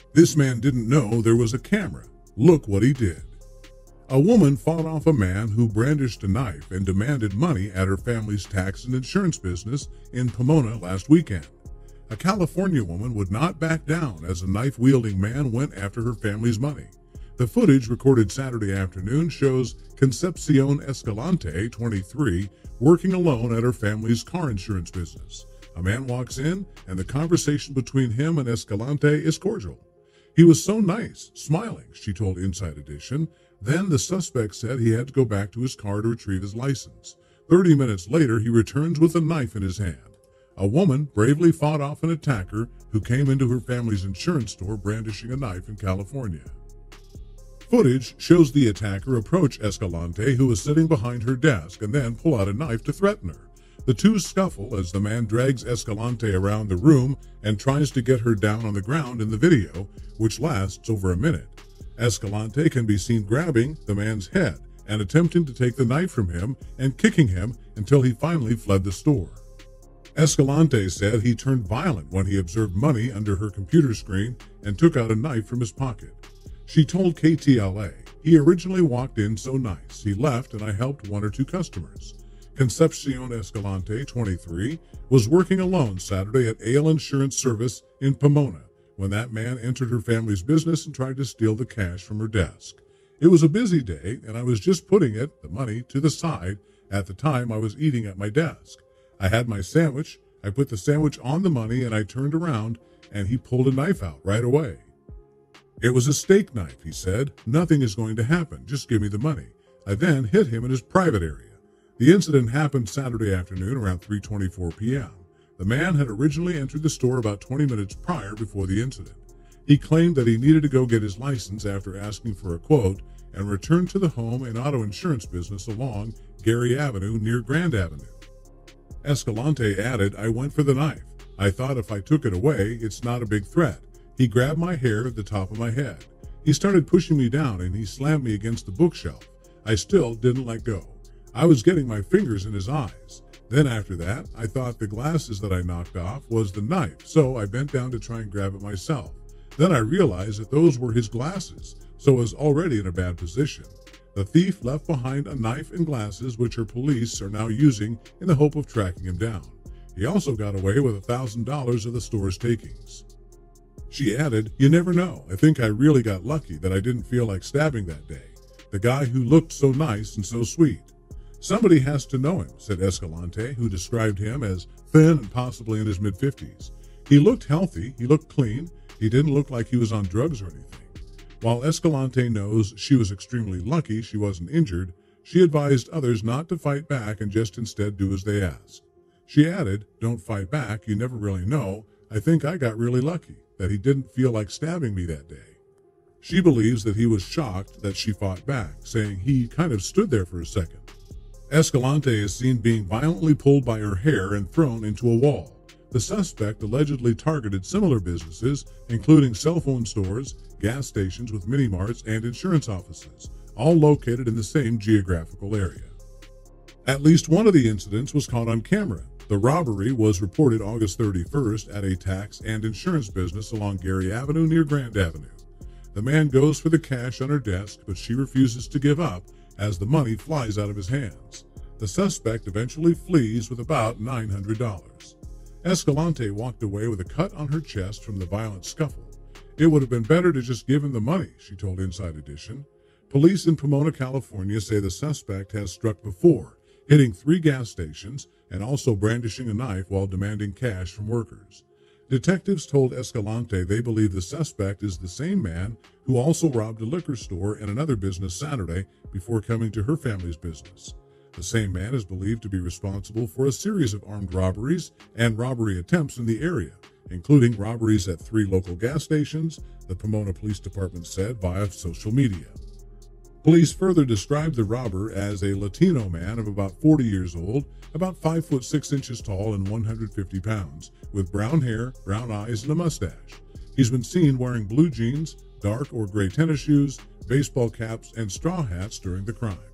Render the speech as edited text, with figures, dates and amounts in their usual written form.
This man didn't know there was a camera. Look what he did. A woman fought off a man who brandished a knife and demanded money at her family's tax and insurance business in Pomona last weekend. A California woman would not back down as a knife-wielding man went after her family's money. The footage recorded Saturday afternoon shows Concepcion Escalante, 23, working alone at her family's car insurance business. A man walks in, and the conversation between him and Escalante is cordial. "He was so nice, smiling," she told Inside Edition. Then the suspect said he had to go back to his car to retrieve his license. 30 minutes later, he returns with a knife in his hand. A woman bravely fought off an attacker who came into her family's insurance store brandishing a knife in California. Footage shows the attacker approach Escalante, who was sitting behind her desk, and then pull out a knife to threaten her. The two scuffle as the man drags Escalante around the room and tries to get her down on the ground in the video, which lasts over a minute. Escalante can be seen grabbing the man's head and attempting to take the knife from him and kicking him until he finally fled the store. Escalante said he turned violent when he observed money under her computer screen and took out a knife from his pocket. She told KTLA, "He originally walked in so nice. He left and I helped one or two customers." Concepcion Escalante, 23, was working alone Saturday at Ale Insurance Service in Pomona when that man entered her family's business and tried to steal the cash from her desk. "It was a busy day and I was just putting the money, to the side at the time I was eating at my desk. I had my sandwich, I put the sandwich on the money and I turned around and he pulled a knife out right away. It was a steak knife," he said. "Nothing is going to happen. Just give me the money." I then hit him in his private area. The incident happened Saturday afternoon around 3:24 p.m. The man had originally entered the store about 20 minutes prior before the incident. He claimed that he needed to go get his license after asking for a quote and returned to the home and auto insurance business along Gary Avenue near Grand Avenue. Escalante added, "I went for the knife. I thought if I took it away, it's not a big threat. He grabbed my hair at the top of my head. He started pushing me down and he slammed me against the bookshelf. I still didn't let go. I was getting my fingers in his eyes. Then after that, I thought the glasses that I knocked off was the knife, so I bent down to try and grab it myself. Then I realized that those were his glasses, so I was already in a bad position. The thief left behind a knife and glasses, which our police are now using in the hope of tracking him down. He also got away with $1,000 of the store's takings." She added, "You never know. I think I really got lucky that I didn't feel like stabbing that day. The guy who looked so nice and so sweet. Somebody has to know him," said Escalante, who described him as thin and possibly in his mid-50s. "He looked healthy. He looked clean. He didn't look like he was on drugs or anything." While Escalante knows she was extremely lucky she wasn't injured, she advised others not to fight back and just instead do as they ask. She added, "Don't fight back. You never really know. I think I got really lucky that he didn't feel like stabbing me that day." She believes that he was shocked that she fought back, saying he kind of stood there for a second. Escalante is seen being violently pulled by her hair and thrown into a wall. The suspect allegedly targeted similar businesses, including cell phone stores, gas stations with mini-marts, and insurance offices, all located in the same geographical area. At least one of the incidents was caught on camera. The robbery was reported August 31st at a tax and insurance business along Gary Avenue near Grand Avenue. The man goes for the cash on her desk, but she refuses to give up as the money flies out of his hands. The suspect eventually flees with about $900. Escalante walked away with a cut on her chest from the violent scuffle. "It would have been better to just give him the money," she told Inside Edition. Police in Pomona, California say the suspect has struck before, hitting 3 gas stations and also brandishing a knife while demanding cash from workers. Detectives told Escalante they believe the suspect is the same man who also robbed a liquor store and another business Saturday before coming to her family's business. The same man is believed to be responsible for a series of armed robberies and robbery attempts in the area, including robberies at 3 local gas stations, the Pomona Police Department said via social media. Police further described the robber as a Latino man of about 40 years old, about 5 foot 6 inches tall and 150 pounds, with brown hair, brown eyes, and a mustache. He's been seen wearing blue jeans, dark or gray tennis shoes, baseball caps, and straw hats during the crime.